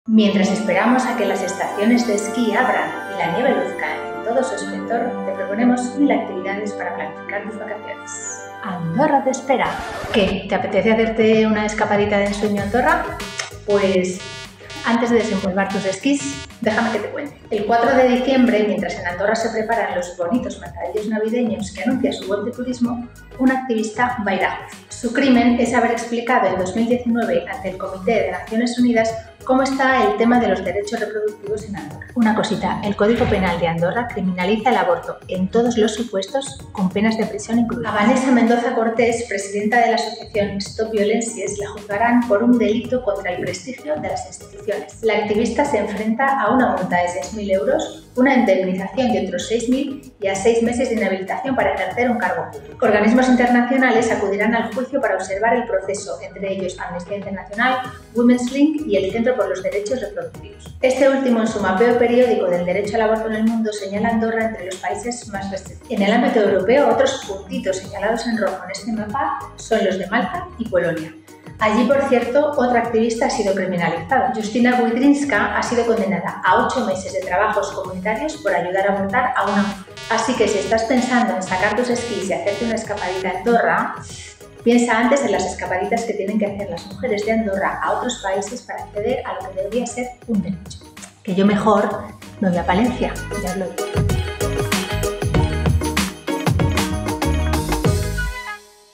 Mientras esperamos a que las estaciones de esquí abran y la nieve luzca en todo su esplendor, te proponemos 1000 actividades para planificar tus vacaciones. Andorra te espera. ¿Qué? ¿Te apetece hacerte una escapadita de ensueño a Andorra? Pues antes de desempolvar tus esquís, déjame que te cuente. El 4 de diciembre, mientras en Andorra se preparan los bonitos mercadillos navideños que anuncia su web de turismo, un activista va a ir a juicio. Su crimen es haber explicado en 2019 ante el Comité de Naciones Unidas cómo está el tema de los derechos reproductivos en Andorra. Una cosita, el Código Penal de Andorra criminaliza el aborto en todos los supuestos con penas de prisión incluidas. A Vanessa Mendoza Cortés, presidenta de la asociación Stop Violencies, la juzgarán por un delito contra el prestigio de las instituciones. La activista se enfrenta a una multa de 6.000 euros, una indemnización de otros 6.000 y a 6 meses de inhabilitación para ejercer un cargo público. Organismos internacionales acudirán al juicio para observar el proceso, entre ellos Amnistía Internacional, Women's Link y el Centro por los Derechos Reproductivos. Este último, en su mapeo periódico del derecho al aborto en el mundo, señala a Andorra entre los países más restrictivos. En el ámbito europeo, otros puntitos señalados en rojo en este mapa son los de Malta y Polonia. Allí, por cierto, otra activista ha sido criminalizada. Justina Buidrinska ha sido condenada a 8 meses de trabajos comunitarios por ayudar a abortar a una mujer. Así que si estás pensando en sacar tus esquís y hacerte una escapadita a Andorra, piensa antes en las escapaditas que tienen que hacer las mujeres de Andorra a otros países para acceder a lo que debería ser un derecho. Que yo mejor me voy a Palencia, ya os lo digo.